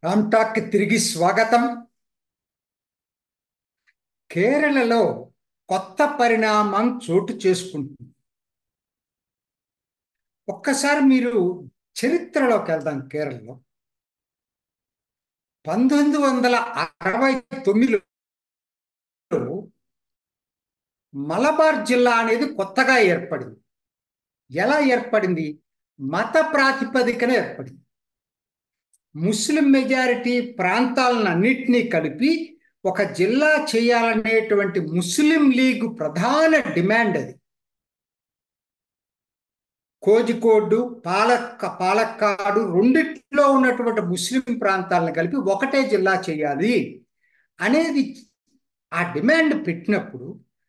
Ram talk కి తిరిగి స్వాగతం. కేరళలో కొత్త పరిణామం చోటు చేసుకుంటుంది. ఒక్కసారి మీరు చరిత్రలోకి వెళ్దాం. కేరళలో 1969లో మలబార్ జిల్లా అనేది కొత్తగా ఏర్పడింది. ఎలా ఏర్పడింది? మత ప్రాతిపదికన ఏర్పడింది. ముస్లిం మెజారిటీ ప్రాంతాలన్నింటినీ కలిపి ఒక జిల్లా చేయాలనేటువంటి ముస్లిం లీగ్ ప్రధాన డిమాండ్ అది. కోజికోడ్, పాలక్కాడు రెండిట్లో ఉన్నటువంటి ముస్లిం ప్రాంతాలను కలిపి ఒకటే జిల్లా చేయాలి అనేది ఆ డిమాండ్ పెట్టినప్పుడు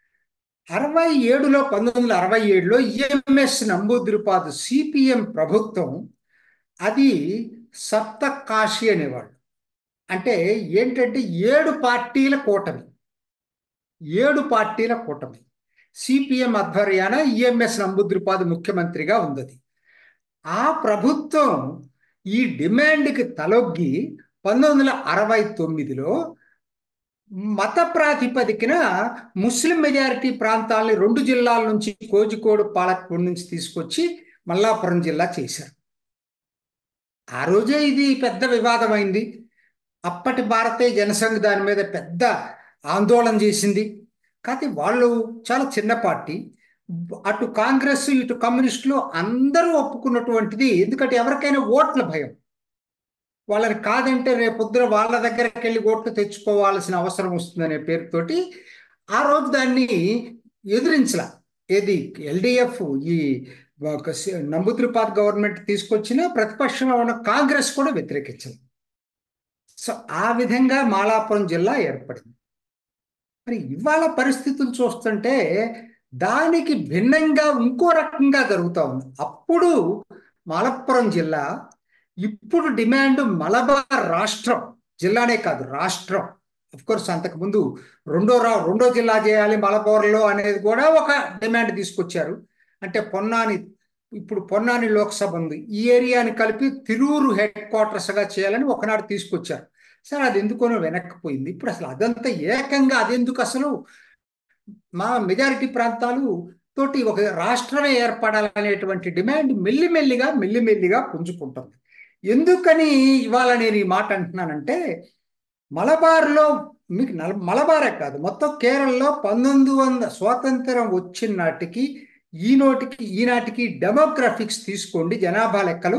1967లో ఈఎంఎస్ నంబూదిరిపాద్ సిపిఎం ప్రభుత్వం అది సప్తకాశి అనేవాళ్ళు. అంటే ఏంటంటే 7 పార్టీల కూటమి. సిపిఎం ఆధ్వర్యాన ఈఎంఎస్ నంబూదిరిపాద్ ముఖ్యమంత్రిగా ఉంది. ఆ ప్రభుత్వం ఈ డిమాండ్కి తలొగ్గి 1969లో మత ప్రాతిపదికన ముస్లిం మెజారిటీ ప్రాంతాలని 2 జిల్లాల నుంచి, కోజికోడ్, పాలక్కోడ్ నుంచి తీసుకొచ్చి మల్లాపురం జిల్లా చేశారు. ఆ రోజే ఇది పెద్ద వివాదమైంది. అప్పటి భారతీయ జనసంఘ్ దాని మీద పెద్ద ఆందోళన చేసింది. కానీ వాళ్ళు చాలా చిన్న పార్టీ. అటు కాంగ్రెస్, ఇటు కమ్యూనిస్టులు అందరూ ఒప్పుకున్నటువంటిది. ఎందుకంటే ఎవరికైనా ఓట్ల భయం. వాళ్ళని కాదంటే రేపొద్దున వాళ్ళ దగ్గరికి వెళ్ళి ఓట్లు తెచ్చుకోవాల్సిన అవసరం వస్తుందనే పేరుతోటి ఆ రోజు దాన్ని ఎదిరించలా. ఏది ఎల్డిఎఫ్, ఈ నంబూదిరిపాద్ గవర్నమెంట్ తీసుకొచ్చిన ప్రతిపక్షంలో ఉన్న కాంగ్రెస్ కూడా వ్యతిరేకించింది. సో ఆ విధంగా మాలాపురం జిల్లా ఏర్పడింది. మరి ఇవాళ పరిస్థితులు చూస్తుంటే దానికి భిన్నంగా ఇంకో రకంగా జరుగుతూ ఉంది. అప్పుడు మలప్పురం జిల్లా, ఇప్పుడు డిమాండ్ మలబార్ రాష్ట్రం. జిల్లానే కాదు, రాష్ట్రం. కోర్స్ అంతకుముందు రెండో జిల్లా చేయాలి మలబార్లో అనేది కూడా ఒక డిమాండ్ తీసుకొచ్చారు. అంటే ఇప్పుడు పొన్నాని లోక్సభ ఉంది, ఈ ఏరియాని కలిపి తిరూరు హెడ్ క్వార్టర్స్గా చేయాలని ఒకనాడు తీసుకొచ్చారు. సరే, అది ఎందుకోనో వెనక్కిపోయింది. ఇప్పుడు అసలు అదంతా ఏకంగా అదెందుకు? అసలు మా మెజారిటీ ప్రాంతాలు తోటి ఒక రాష్ట్రమే ఏర్పడాలనేటువంటి డిమాండ్ మెల్లిమెల్లిగా పుంజుకుంటుంది. ఎందుకని ఇవాళ నేను ఈ మాట అంటున్నానంటే, మలబార్లో మీకు మలబారే కాదు, మొత్తం కేరళలో 1900 స్వాతంత్రం వచ్చిన నాటికి ఈనాటికి డెమోగ్రఫిక్స్ తీసుకోండి, జనాభా లెక్కలు.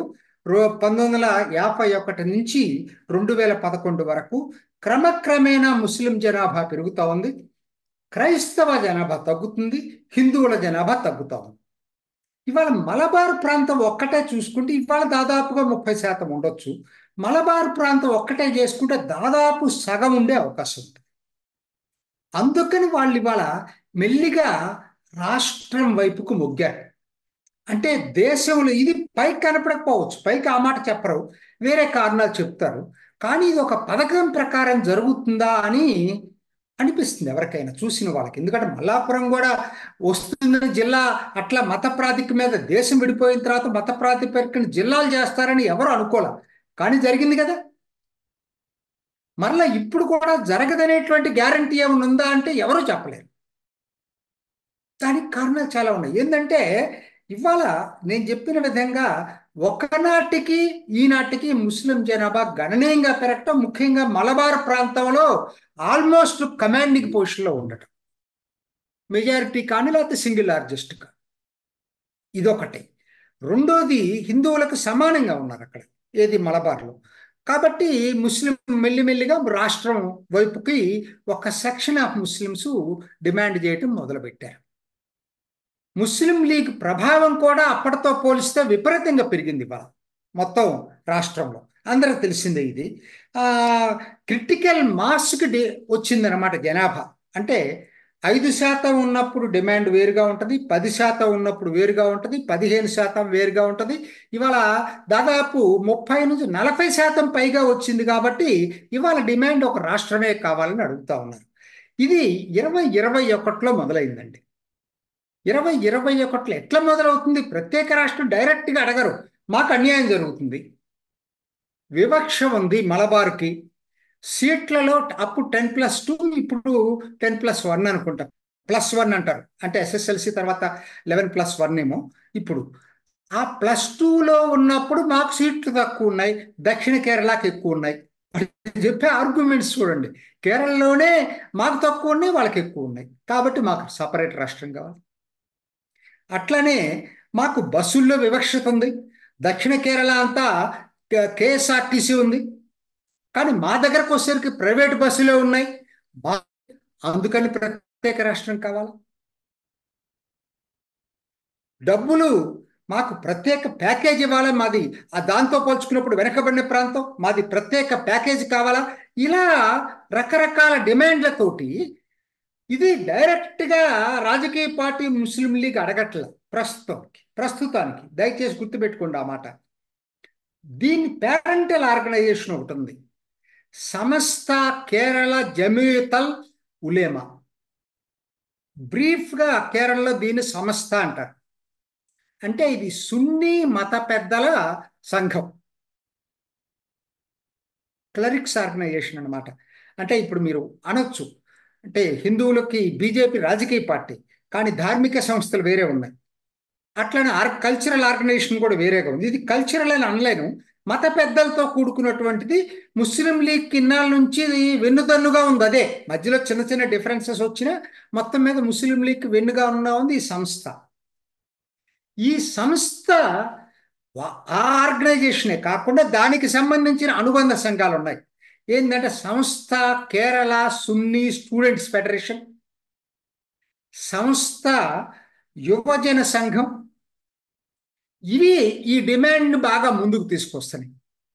1951 నుంచి 2011 వరకు క్రమక్రమేణా ముస్లిం జనాభా పెరుగుతూ ఉంది, క్రైస్తవ జనాభా తగ్గుతుంది, హిందువుల జనాభా తగ్గుతూ ఉంది. ఇవాళ మలబార్ ప్రాంతం ఒక్కటే చూసుకుంటే ఇవాళ దాదాపుగా 30% ఉండొచ్చు. మలబార్ ప్రాంతం ఒక్కటే చేసుకుంటే దాదాపు సగం ఉండే అవకాశం ఉంటుంది. అందుకని వాళ్ళు ఇవాళ మెల్లిగా రాష్ట్రం వైపుకు మొగ్గారు. అంటే దేశంలో ఇది పైకి కనపడకపోవచ్చు, పైకి ఆ మాట చెప్పరు, వేరే కారణాలు చెప్తారు. కానీ ఇది ఒక పథకం ప్రకారం జరుగుతుందా అని అనిపిస్తుంది ఎవరికైనా చూసిన వాళ్ళకి. ఎందుకంటే మల్లాపురం కూడా వస్తుందని జిల్లా అట్లా మత ప్రాతిపదిక మీద దేశం విడిపోయిన తర్వాత మత ప్రాతిపదికన జిల్లాలు చేస్తారని ఎవరు అనుకోలే. కానీ జరిగింది కదా. మరలా ఇప్పుడు కూడా జరగదనేటువంటి గ్యారంటీ ఏమైనా ఉందా అంటే ఎవరూ చెప్పలేరు. దానికి కారణాలు చాలా ఉన్నాయి. ఏంటంటే ఇవాళ నేను చెప్పిన విధంగా ఒకనాటికి ఈనాటికి ముస్లిం జనాభా గణనీయంగా పెరగటం, ముఖ్యంగా మలబార్ ప్రాంతంలో ఆల్మోస్ట్ కమాండింగ్ పొజిషన్లో ఉండటం, మెజారిటీ కానీ లేకపోతే సింగిల్ లార్జెస్ట్ కానీ, ఇదొకటి. రెండోది, హిందువులకు సమానంగా ఉన్నారు అక్కడ, ఏది మలబార్లో. కాబట్టి ముస్లిం మెల్లిమెల్లిగా రాష్ట్రం వైపుకి ఒక సెక్షన్ ఆఫ్ ముస్లిమ్స్ డిమాండ్ చేయటం మొదలుపెట్టారు. ముస్లిం లీగ్ ప్రభావం కూడా అప్పటితో పోలిస్తే విపరీతంగా పెరిగింది ఇవాళ మొత్తం రాష్ట్రంలో. అందరికి తెలిసిందే ఇది. క్రిటికల్ మాస్కి వచ్చిందనమాట జనాభా. అంటే 5% ఉన్నప్పుడు డిమాండ్ వేరుగా ఉంటుంది, 10% ఉన్నప్పుడు వేరుగా ఉంటుంది, 15% వేరుగా ఉంటుంది. ఇవాళ దాదాపు 30 నుంచి 40% పైగా వచ్చింది. కాబట్టి ఇవాళ డిమాండ్ ఒక రాష్ట్రమే కావాలని అడుగుతా ఉన్నారు. ఇది 2021లో మొదలైందండి. 2021లో ఎట్లా మొదలవుతుంది? ప్రత్యేక రాష్ట్రం డైరెక్ట్గా అడగరు, మాకు అన్యాయం జరుగుతుంది, వివక్ష ఉంది మలబార్కి. సీట్లలో అప్పుడు 10+2, ఇప్పుడు 10+1 అనుకుంటా. +1 అంటారు, అంటే SSLC తర్వాత 11+1 ఏమో. ఇప్పుడు ఆ +2లో ఉన్నప్పుడు మాకు సీట్లు తక్కువ ఉన్నాయి, దక్షిణ కేరళకి ఎక్కువ ఉన్నాయి. చెప్పే ఆర్గ్యుమెంట్స్ చూడండి. కేరళలోనే మాకు తక్కువ ఉన్నాయి, వాళ్ళకి ఎక్కువ ఉన్నాయి, కాబట్టి మాకు సపరేట్ రాష్ట్రం కావాలి. అట్లనే మాకు బస్సుల్లో వివక్షత ఉంది. దక్షిణ కేరళ అంతా KSRTC ఉంది, కానీ మా దగ్గరకు వచ్చేసరికి ప్రైవేట్ బస్సులే ఉన్నాయి. అందుకని ప్రత్యేక రాష్ట్రం కావాలి. డబ్బులు మాకు ప్రత్యేక ప్యాకేజ్ ఇవ్వాలి. మాది దాంతో పోల్చుకున్నప్పుడు వెనకబడిన ప్రాంతం, మాది ప్రత్యేక ప్యాకేజ్ కావాలా. ఇలా రకరకాల డిమాండ్లతోటి ఇది డైరెక్ట్గా రాజకీయ పార్టీ ముస్లిం లీగ్ అడగట్ల. ప్రస్తుతానికి దయచేసి గుర్తుపెట్టుకోండి ఆ మాట. దీని పేరెంటల్ ఆర్గనైజేషన్ ఒకటి ఉంది, సమస్త కేరళ జమీయతల్ ఉలేమా. బ్రీఫ్గా కేరళలో దీన్ని సమస్త అంటారు. అంటే ఇది సున్నీ మత పెద్దల సంఘం, క్లరిక్స్ ఆర్గనైజేషన్ అన్నమాట. అంటే ఇప్పుడు మీరు అనొచ్చు, అంటే హిందువులకి బీజేపీ రాజకీయ పార్టీ, కానీ ధార్మిక సంస్థలు వేరే ఉన్నాయి. అట్లనే కల్చరల్ ఆర్గనైజేషన్ కూడా వేరేగా ఉంది. ఇది కల్చరల్ అని అనలేను, మత పెద్దలతో కూడుకున్నటువంటిది. ముస్లిం లీగ్ కిన్నాళ్ళ నుంచి వెన్నుదన్నుగా ఉంది. అదే మధ్యలో చిన్న చిన్న డిఫరెన్సెస్ వచ్చినా మొత్తం మీద ముస్లిం లీగ్ వెన్నుగా ఉంది ఈ సంస్థ. ఈ సంస్థ ఆ ఆర్గనైజేషనే కాకుండా దానికి సంబంధించిన అనుబంధ సంఘాలు ఉన్నాయి. ఏంటంటే సంస్థ కేరళ సున్నీ స్టూడెంట్స్ ఫెడరేషన్, సంస్థ యువజన సంఘం. ఇవి ఈ డిమాండ్ని బాగా ముందుకు తీసుకొస్తున్నాయి.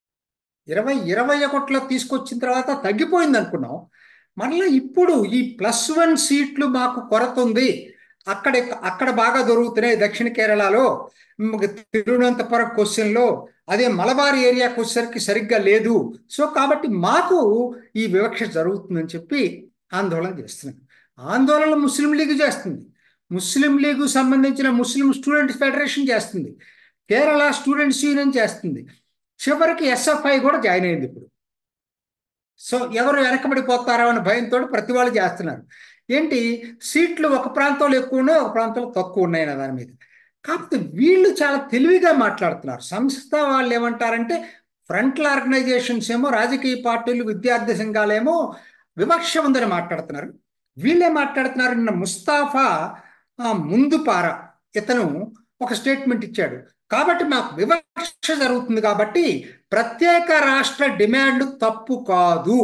2021లో తీసుకొచ్చిన తర్వాత తగ్గిపోయింది అనుకున్నాం. మళ్ళీ ఇప్పుడు ఈ +1 సీట్లు మాకు కొరత ఉంది, అక్కడ అక్కడ బాగా దొరుకుతున్నాయి దక్షిణ కేరళలో, తిరువనంతపురం క్వశ్చన్లో, అదే మలబార్ ఏరియాకి వచ్చేసరికి సరిగ్గా లేదు. సో కాబట్టి మాకు ఈ వివక్ష జరుగుతుందని చెప్పి ఆందోళన చేస్తున్నాం. ఆందోళన ముస్లిం లీగ్ చేస్తుంది, ముస్లిం లీగ్ సంబంధించిన ముస్లిం స్టూడెంట్స్ ఫెడరేషన్ చేస్తుంది, కేరళ స్టూడెంట్స్ యూనియన్ చేస్తుంది, చివరికి SFI కూడా జాయిన్ అయింది ఇప్పుడు. సో ఎవరు వెనకబడిపోతారో అనే భయంతో ప్రతి వాళ్ళు చేస్తున్నారు. ఏంటి, సీట్లు ఒక ప్రాంతంలో ఎక్కువ ఉన్నాయి, ఒక ప్రాంతంలో తక్కువ ఉన్నాయి అనే దాని మీద. కాకపోతే వీళ్ళు చాలా తెలివిగా మాట్లాడుతున్నారు. సంస్థ వాళ్ళు ఏమంటారంటే, ఫ్రంట్ల ఆర్గనైజేషన్స్ ఏమో, రాజకీయ పార్టీలు విద్యార్థి సంఘాలేమో వివక్ష ఉందని మాట్లాడుతున్నారు. వీళ్ళే మాట్లాడుతున్నారు. నిన్న ముస్తాఫా ముందుపార ఇతను ఒక స్టేట్మెంట్ ఇచ్చాడు. కాబట్టి మాకు వివక్ష జరుగుతుంది కాబట్టి ప్రత్యేక రాష్ట్ర డిమాండ్ తప్పు కాదు.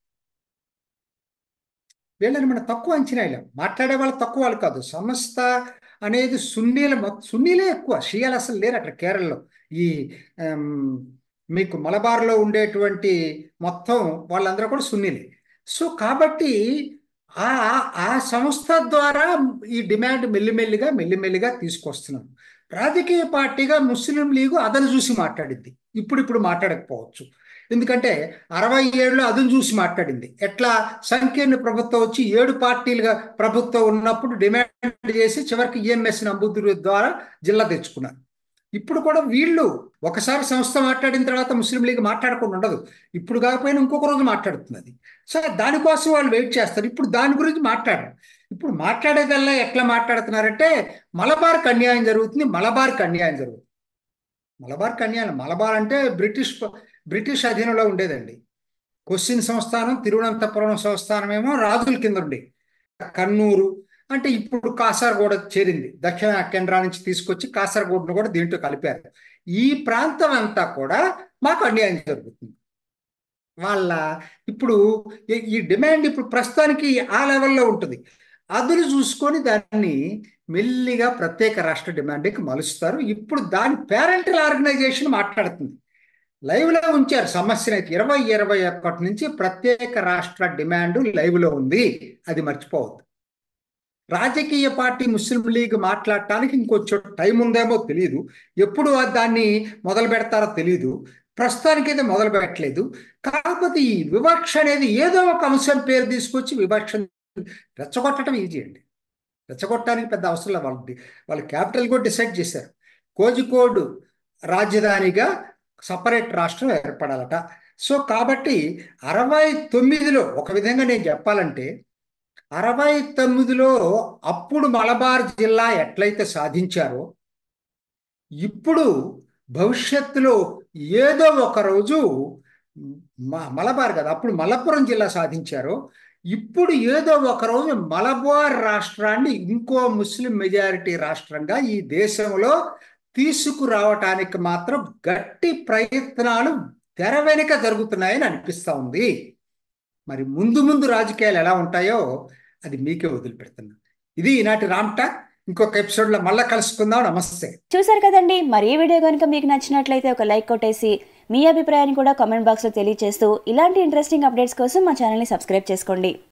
వీళ్ళని మనం తక్కువ అంచనా వేయలేం. మాట్లాడే వాళ్ళు తక్కువ వాళ్ళు కాదు. సంస్థ అనేది సున్నీలే ఎక్కువ, షియాలు అసలు లేరు అక్కడ కేరళలో. ఈ మీకు మలబార్లో ఉండేటువంటి మొత్తం వాళ్ళందరూ కూడా సున్నీలే. సో కాబట్టి ఆ ఆ సంస్థ ద్వారా ఈ డిమాండ్ మెల్లిమెల్లిగా తీసుకొస్తున్నాం. రాజకీయ పార్టీగా ముస్లిం లీగు అదను చూసి మాట్లాడింది, ఇప్పుడు మాట్లాడకపోవచ్చు. ఎందుకంటే 67లో అదను చూసి మాట్లాడింది. ఎట్లా, సంకీర్ణ ప్రభుత్వం వచ్చి 7 పార్టీలుగా ప్రభుత్వం ఉన్నప్పుడు డిమాండ్ చేసి చివరికి EMS నంబూదిరి ద్వారా జిల్లా తెచ్చుకున్నారు. ఇప్పుడు కూడా వీళ్ళు ఒకసారి సంస్థ మాట్లాడిన తర్వాత ముస్లిం లీగ్ మాట్లాడకుండా ఉండదు. ఇప్పుడు కాకపోయినా ఇంకొక రోజు మాట్లాడుతున్నది. సో దానికోసం వాళ్ళు వెయిట్ చేస్తారు. ఇప్పుడు దాని గురించి మాట్లాడరు. ఇప్పుడు మాట్లాడేదల్లా ఎట్లా మాట్లాడుతున్నారంటే, మలబార్కి అన్యాయం జరుగుతుంది, మలబార్కి అన్యాయం జరుగుతుంది. మలబార్కి అన్యాయం, మలబార్ అంటే బ్రిటిష్ అధీనంలో ఉండేదండి. కొచ్చిన్ సంస్థానం, తిరువనంతపురం సంస్థానం ఏమో రాజుల కింద ఉండే. కన్నూరు అంటే ఇప్పుడు కాసర్గోడ చేరింది, దక్షిణ కేంద్రా నుంచి తీసుకొచ్చి కాసర్గోడ్ను కూడా దీంట్లో కలిపారు. ఈ ప్రాంతం అంతా కూడా మాకు అన్యాయం జరుగుతుంది. వాళ్ళ ఇప్పుడు ఈ డిమాండ్ ఇప్పుడు ప్రస్తుతానికి ఆ లెవెల్లో ఉంటుంది. అదులు చూసుకొని దాన్ని మెల్లిగా ప్రత్యేక రాష్ట్ర డిమాండ్కి మలుస్తారు. ఇప్పుడు దాని పేరెంటల్ ఆర్గనైజేషన్ మాట్లాడుతుంది, లైవ్లో ఉంచారు సమస్యను. అయితే 2021 నుంచి ప్రత్యేక రాష్ట్ర డిమాండ్ లైవ్లో ఉంది, అది మర్చిపోవద్దు. రాజకీయ పార్టీ ముస్లిం లీగ్ మాట్లాడటానికి ఇంకొంచెం టైం ఉందేమో తెలియదు, ఎప్పుడు దాన్ని మొదలు పెడతారో తెలియదు. ప్రస్తుతానికైతే మొదలు పెట్టలేదు. కాకపోతే ఈ వివక్ష అనేది ఏదో ఒక అంశం పేరు తీసుకొచ్చి వివక్ష రెచ్చగొట్టడం ఈజీ అండి. రెచ్చగొట్టడానికి పెద్ద అవసరం లేదు. వాళ్ళు క్యాపిటల్ కూడా డిసైడ్ చేశారు. కోజికోడ్ రాజధానిగా సపరేట్ రాష్ట్రం ఏర్పడాలట. సో కాబట్టి 69లో ఒక విధంగా నేను చెప్పాలంటే 69లో అప్పుడు మలబార్ జిల్లా ఎట్లయితే సాధించారో ఇప్పుడు భవిష్యత్తులో ఏదో ఒక రోజు మలబార్ కదా అప్పుడు మలప్పురం జిల్లా సాధించారో ఇప్పుడు ఏదో ఒక రోజు మలబార్ రాష్ట్రాన్ని ఇంకో ముస్లిం మెజారిటీ రాష్ట్రంగా ఈ దేశంలో తీసుకురావటానికి మాత్రం గట్టి ప్రయత్నాలు తెర వెనుక జరుగుతున్నాయని అనిపిస్తా ఉంది. మరి ముందు ముందు రాజకీయాలు ఎలా ఉంటాయో అది మీకే వదిలిపెడుతున్నా. ఇది ఈనాటి రామ్ టాక్. ఇంకొక ఎపిసోడ్లో మళ్ళీ కలుసుకుందాం. నమస్తే. చూసారు కదండి, మరి ఈ వీడియో కనుక మీకు నచ్చినట్లయితే ఒక లైక్ కొట్టేసి మీ అభిప్రాయాన్ని కూడా కామెంట్ బాక్స్లో తెలియజేస్తూ ఇలాంటి ఇంట్రెస్టింగ్ అప్డేట్స్ కోసం మా ఛానల్ని సబ్స్క్రైబ్ చేసుకోండి.